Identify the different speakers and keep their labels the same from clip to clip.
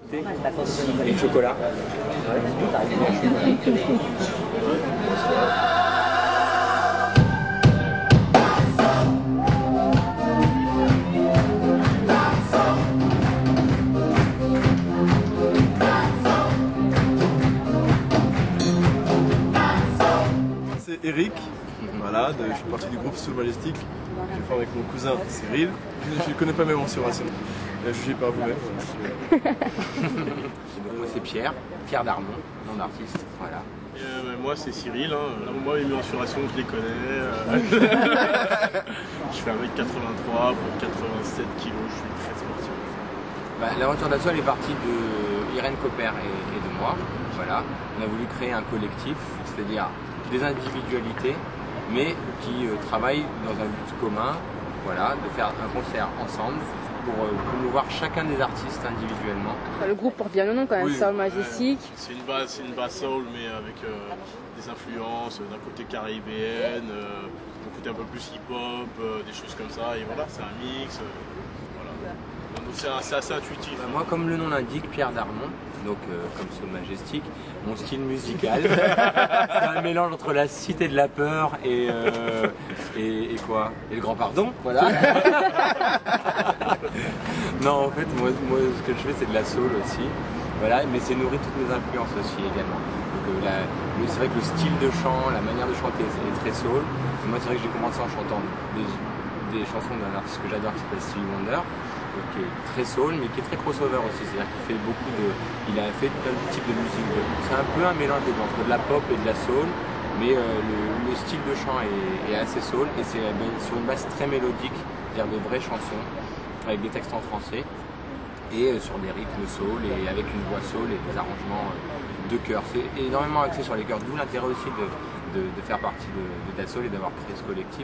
Speaker 1: thé et le chocolat.
Speaker 2: C'est Eric, voilà, je suis partie du groupe Soul Majestic. J'ai fait avec mon cousin Cyril. Je ne connais pas mes mensurations. Jugez par vous-même.
Speaker 3: Moi c'est Pierre Darmon, nom d'artiste, voilà.
Speaker 2: Moi c'est Cyril, hein. Moi mes mensurations je les connais. Je fais 1m83 pour 87 kg, je suis très sportif.
Speaker 3: L'aventure d'Assol est partie de Irène Copper et de moi. Voilà. On a voulu créer un collectif, c'est-à-dire des individualités, mais qui travaillent dans un but commun, voilà, de faire un concert ensemble pour promouvoir chacun des artistes individuellement.
Speaker 4: Le groupe porte bien le nom quand même, Soul Majestic.
Speaker 2: C'est une base soul, mais avec des influences d'un côté caribéenne, d'un côté un peu plus hip-hop, des choses comme ça, et voilà, c'est un mix. Voilà. Donc c'est assez intuitif.
Speaker 3: Moi, comme le nom l'indique, Pierre Darmon, donc comme Soul Majestic, mon style musical, c'est un mélange entre la cité de la peur et quoi? Et le grand pardon, voilà. Non, en fait, moi, ce que je fais, c'est de la soul aussi, voilà, mais c'est nourri toutes mes influences aussi également. Donc c'est vrai que le style de chant, la manière de chanter est très soul. Et moi, c'est vrai que j'ai commencé en chantant des chansons d'un artiste que j'adore qui s'appelle Stevie Wonder, qui est très soul mais qui est très crossover aussi, c'est-à-dire qu'il fait il a fait plein de types de musique. C'est un peu un mélange entre de la pop et de la soul, mais le style de chant est assez soul et c'est sur une base très mélodique, c'est-à-dire de vraies chansons avec des textes en français et sur des rythmes soul et avec une voix soul et des arrangements de chœur. C'est énormément axé sur les chœurs, d'où l'intérêt aussi de faire partie de Dassault et d'avoir créé ce collectif.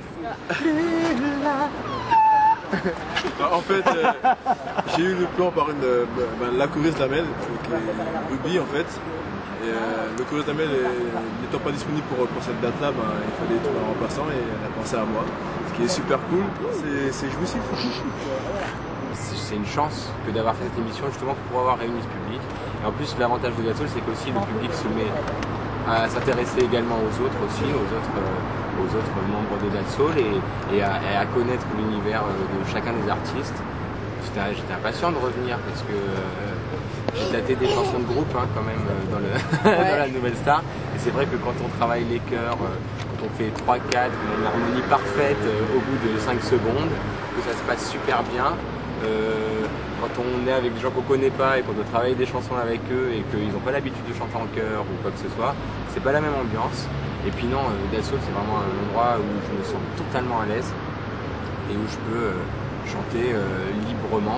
Speaker 2: En fait, j'ai eu le plan par la choriste d'Amel, qui est Ruby en fait. Et le choriste d'Amel n'étant pas disponible pour cette date-là, il fallait trouver un remplaçant et elle a pensé à moi. Ce qui est super cool, c'est jouissif.
Speaker 3: C'est une chance que d'avoir fait cette émission justement pour pouvoir avoir réuni ce public. Et en plus, l'avantage de Dassault, c'est qu'aussi le public se met à s'intéresser également aux autres aussi, aux autres membres de Dassault et à connaître l'univers de chacun des artistes. J'étais impatient de revenir parce que j'ai tâté des chansons de groupe quand même dans la Nouvelle Star. Et c'est vrai que quand on travaille les chœurs, quand on fait 3-4, une harmonie parfaite au bout de 5 secondes, que ça se passe super bien. Quand on est avec des gens qu'on connaît pas et qu'on doit travailler des chansons avec eux et qu'ils n'ont pas l'habitude de chanter en chœur ou quoi que ce soit, c'est pas la même ambiance. Et puis non, Dassault c'est vraiment un endroit où je me sens totalement à l'aise et où je peux chanter librement.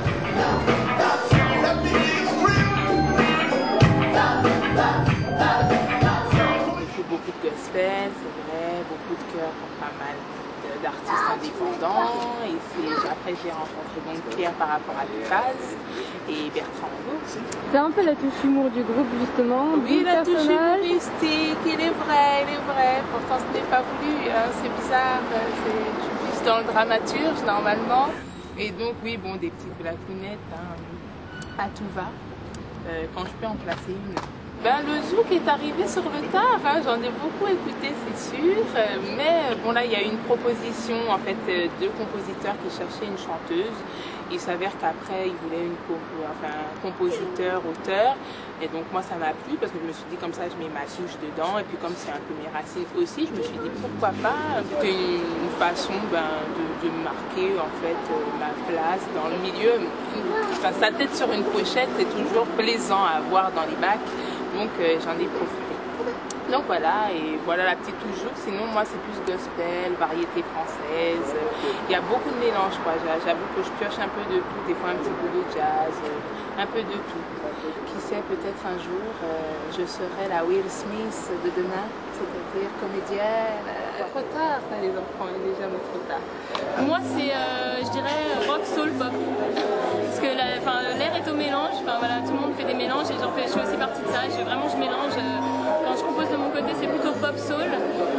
Speaker 5: Il fait beaucoup de gospel, c'est vrai, beaucoup de chœurs pour pas mal d'artistes indépendants. Et après j'ai rencontré donc Pierre par rapport à Paz et Bertrand.
Speaker 4: C'est un peu la touche humour du groupe justement.
Speaker 5: Oui, la touche humoristique, il est vrai. Pourtant ce n'est pas voulu, c'est bizarre, je suis plus dans le dramaturge normalement. Et donc oui, bon, des petites blagounettes à tout va, quand je peux en placer une. Le zouk est arrivé sur le tard, j'en ai beaucoup écouté c'est sûr, mais bon là il y a une proposition en fait de compositeurs qui cherchaient une chanteuse. Il s'avère qu'après ils voulaient un compositeur, auteur, et donc moi ça m'a plu parce que je me suis dit comme ça je mets ma touche dedans et puis comme c'est un peu mes racines aussi, je me suis dit pourquoi pas, c'était une façon de marquer en fait ma place dans le milieu. Enfin, sa tête sur une pochette c'est toujours plaisant à voir dans les bacs. Donc j'en ai profité. Donc voilà, et voilà la petite touche zouk. Sinon moi c'est plus gospel, variété française. Il y a beaucoup de mélange quoi. J'avoue que je pioche un peu de tout, des fois un petit peu de jazz, un peu de tout. Qui sait, peut-être un jour je serai la Will Smith de demain, c'est-à-dire comédienne. Trop tard les enfants, il est jamais trop tard.
Speaker 6: Moi c'est, je dirais, rock, soul, pop. Parce que l'air est au mélange, voilà, tout le monde fait des mélanges et je fais aussi partie de ça. Je mélange. Quand je compose de mon côté, c'est plutôt pop soul.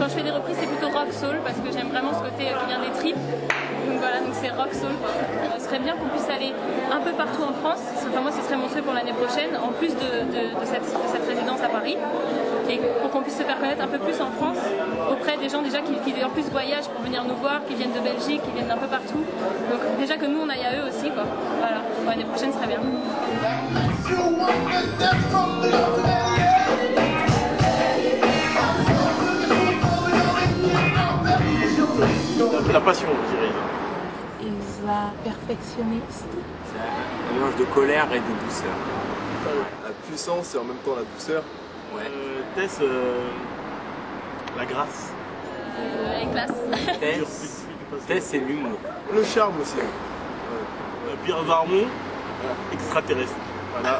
Speaker 6: quand je fais des reprises, c'est plutôt rock soul parce que j'aime vraiment ce côté qui vient des tripes. Donc voilà, donc c'est rock soul quoi. Ce serait bien qu'on puisse aller un peu partout en France. Enfin, moi, ce serait mon souhait pour l'année prochaine, en plus de cette résidence à Paris, et pour qu'on puisse se faire connaître un peu plus en France auprès des gens déjà qui en plus voyagent pour venir nous voir, qui viennent de Belgique, qui viennent d'un peu partout. Donc déjà que nous on aille à eux aussi quoi. Voilà, pour l'année prochaine ce serait bien.
Speaker 7: La passion, je dirais.
Speaker 5: Isa perfectionniste.
Speaker 3: C'est un mélange de colère et de douceur.
Speaker 2: La puissance et en même temps la douceur.
Speaker 3: Ouais.
Speaker 7: Tess, la grâce.
Speaker 6: Avec classe.
Speaker 3: Tess, c'est l'humour.
Speaker 2: Le charme aussi.
Speaker 7: Pierre Darmon, extraterrestre. Voilà.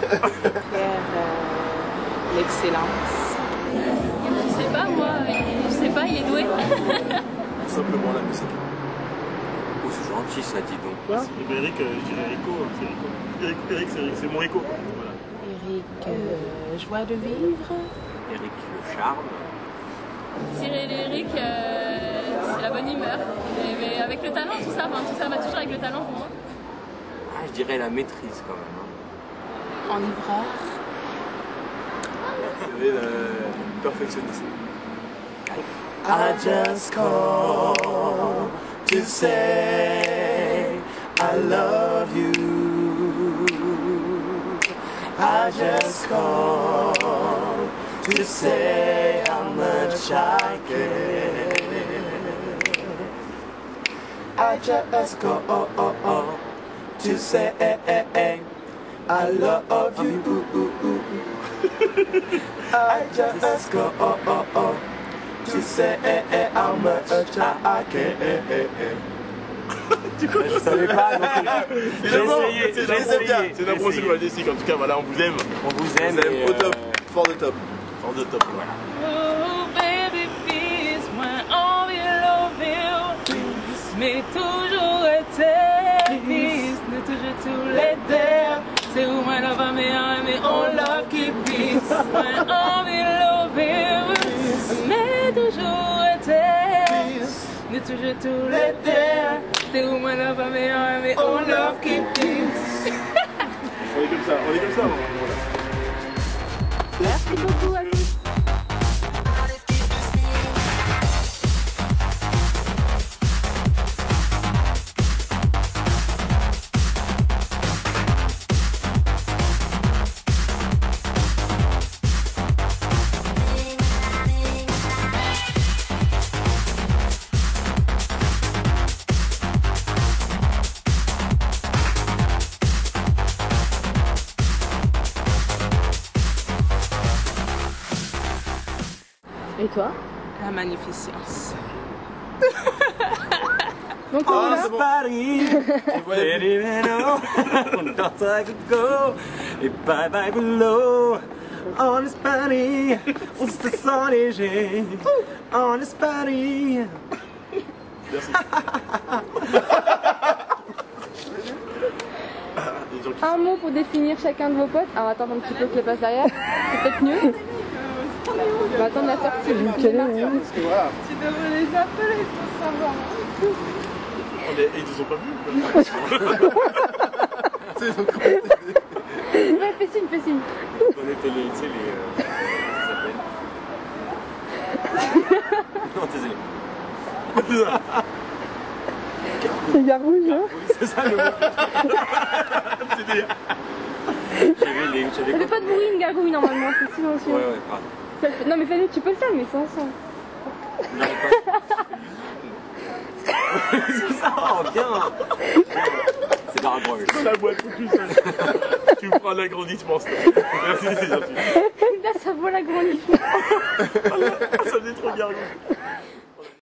Speaker 5: L'excellence.
Speaker 6: Je sais pas moi, je sais pas, il est doué.
Speaker 2: Simplement la musique.
Speaker 3: Oh, c'est gentil ça, dis donc.
Speaker 7: Eric, je dirais Rico. Eric, c'est mon Rico. Voilà.
Speaker 5: Eric, joie de vivre.
Speaker 3: Eric, le charme.
Speaker 6: Cyril et Eric, c'est la bonne humeur. Mais avec le talent, tout ça va toujours avec le talent pour moi.
Speaker 3: Ah, je dirais la maîtrise quand même. Hein.
Speaker 5: Enivreur.
Speaker 2: Vous savez, le perfectionniste.
Speaker 8: I just call to say I love you. I just call to say how much I care. I just call to say I love you. I just call to say how much I care.
Speaker 3: Je savais pas, donc j'ai essayé.
Speaker 7: C'est une approche humoristique, en tout cas, voilà, on vous aime.
Speaker 3: On vous aime.
Speaker 2: Vous aimez au top, fort de top.
Speaker 7: Fort de top, voilà.
Speaker 5: Oh baby peace, moi envie l'envie, mais toujours été peace, ne toujours tous les terres. C'est où moi la femme mais on love keep peace. Moi envie l'envie, mais toujours été peace, ne toujours tous les terres. C'est où moi la femme mais on love keep peace.
Speaker 7: On est comme ça, voilà.
Speaker 4: Merci beaucoup à tous. Et toi?
Speaker 5: La magnificence.
Speaker 4: Donc on est là.
Speaker 3: Paris, et bye bye below. On est Paris, on se sent léger. On est Paris.
Speaker 4: Un mot pour définir chacun de vos potes. Alors attends un petit peu que je le passe derrière. C'est peut-être mieux. On va attendre la sortie.
Speaker 5: Tu devrais les appeler pour savoir.
Speaker 7: Ils nous ont pas vus.
Speaker 4: Ouais, fais signe, fais signe.
Speaker 3: On était les, tu sais, les... non, désolé.
Speaker 4: C'est Garouge, hein?
Speaker 3: C'est ça le mot. C'est bien.
Speaker 4: Fais pas de bruit, une gargouille normalement, c'est silencieux.
Speaker 3: Ouais, pardon.
Speaker 4: Non mais fais-le, tu peux le faire, mais sans son.
Speaker 3: Non, pas. C'est ça, bien. C'est Gargoyle.
Speaker 7: Dans la boîte tout seul. Tu me prends un agrandissement, ça. Merci, c'est gentil.
Speaker 4: Là, ça vaut l'agrandissement.
Speaker 7: Ça faisait trop gargouille.